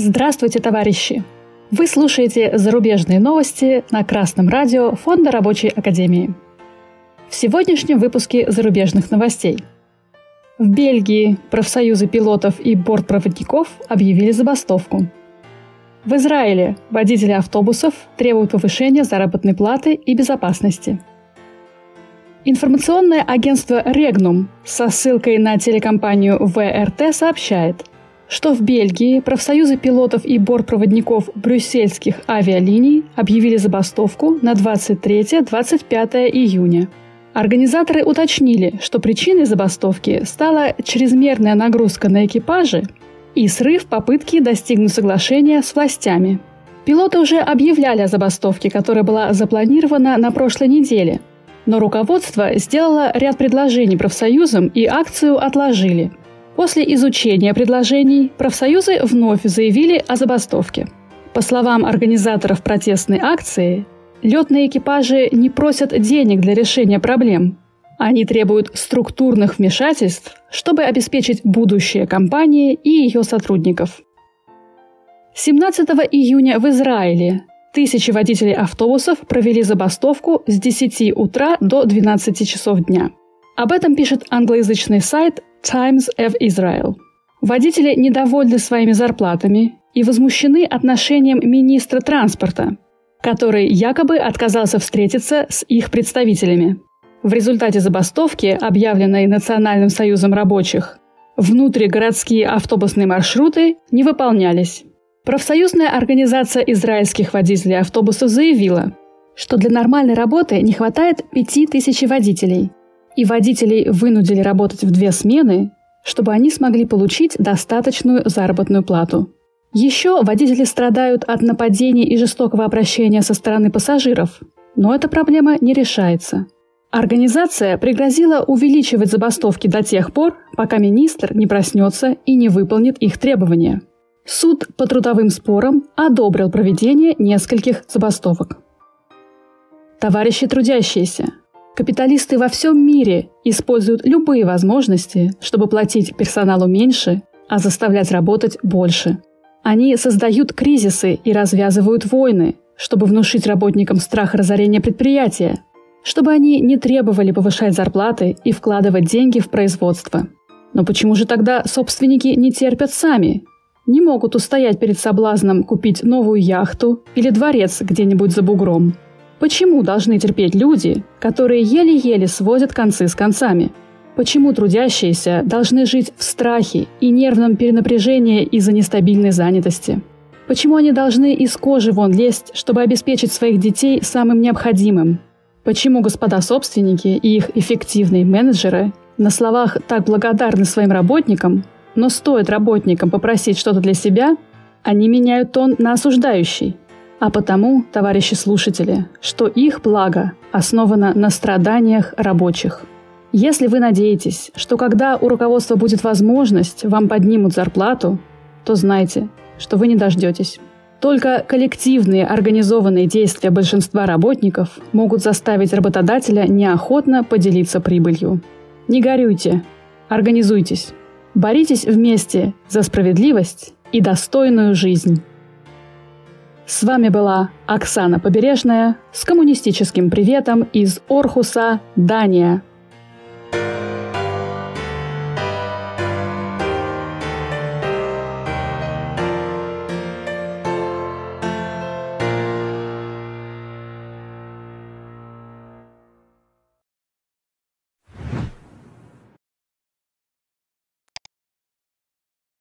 Здравствуйте, товарищи! Вы слушаете зарубежные новости на Красном радио Фонда Рабочей Академии. В сегодняшнем выпуске зарубежных новостей. В Бельгии профсоюзы пилотов и бортпроводников объявили забастовку. В Израиле водители автобусов требуют повышения заработной платы и безопасности. Информационное агентство Regnum со ссылкой на телекомпанию ВРТ сообщает, что в Бельгии профсоюзы пилотов и бортпроводников брюссельских авиалиний объявили забастовку на 23-25 июня. Организаторы уточнили, что причиной забастовки стала чрезмерная нагрузка на экипажи и срыв попытки достигнуть соглашения с властями. Пилоты уже объявляли о забастовке, которая была запланирована на прошлой неделе, но руководство сделало ряд предложений профсоюзам и акцию отложили. После изучения предложений профсоюзы вновь заявили о забастовке. По словам организаторов протестной акции, летные экипажи не просят денег для решения проблем. Они требуют структурных вмешательств, чтобы обеспечить будущее компании и ее сотрудников. 17 июня в Израиле тысячи водителей автобусов провели забастовку с 10 утра до 12 часов дня. Об этом пишет англоязычный сайт Times of Israel. Водители недовольны своими зарплатами и возмущены отношением министра транспорта, который якобы отказался встретиться с их представителями. В результате забастовки, объявленной Национальным союзом рабочих, внутригородские автобусные маршруты не выполнялись. Профсоюзная организация израильских водителей автобусов заявила, что для нормальной работы не хватает 5000 водителей, и водителей вынудили работать в 2 смены, чтобы они смогли получить достаточную заработную плату. Еще водители страдают от нападений и жестокого обращения со стороны пассажиров, но эта проблема не решается. Организация пригрозила увеличивать забастовки до тех пор, пока министр не проснется и не выполнит их требования. Суд по трудовым спорам одобрил проведение нескольких забастовок. Товарищи трудящиеся! Капиталисты во всем мире используют любые возможности, чтобы платить персоналу меньше, а заставлять работать больше. Они создают кризисы и развязывают войны, чтобы внушить работникам страх разорения предприятия, чтобы они не требовали повышать зарплаты и вкладывать деньги в производство. Но почему же тогда собственники не терпят сами? Не могут устоять перед соблазном купить новую яхту или дворец где-нибудь за бугром? Почему должны терпеть люди, которые еле-еле сводят концы с концами? Почему трудящиеся должны жить в страхе и нервном перенапряжении из-за нестабильной занятости? Почему они должны из кожи вон лезть, чтобы обеспечить своих детей самым необходимым? Почему господа собственники и их эффективные менеджеры на словах так благодарны своим работникам, но стоит работникам попросить что-то для себя, они меняют тон на осуждающий? А потому, товарищи слушатели, что их благо основано на страданиях рабочих. Если вы надеетесь, что когда у руководства будет возможность, вам поднимут зарплату, то знайте, что вы не дождетесь. Только коллективные организованные действия большинства работников могут заставить работодателя неохотно поделиться прибылью. Не горюйте, организуйтесь, боритесь вместе за справедливость и достойную жизнь. С вами была Оксана Побережная с коммунистическим приветом из Орхуса, Дания.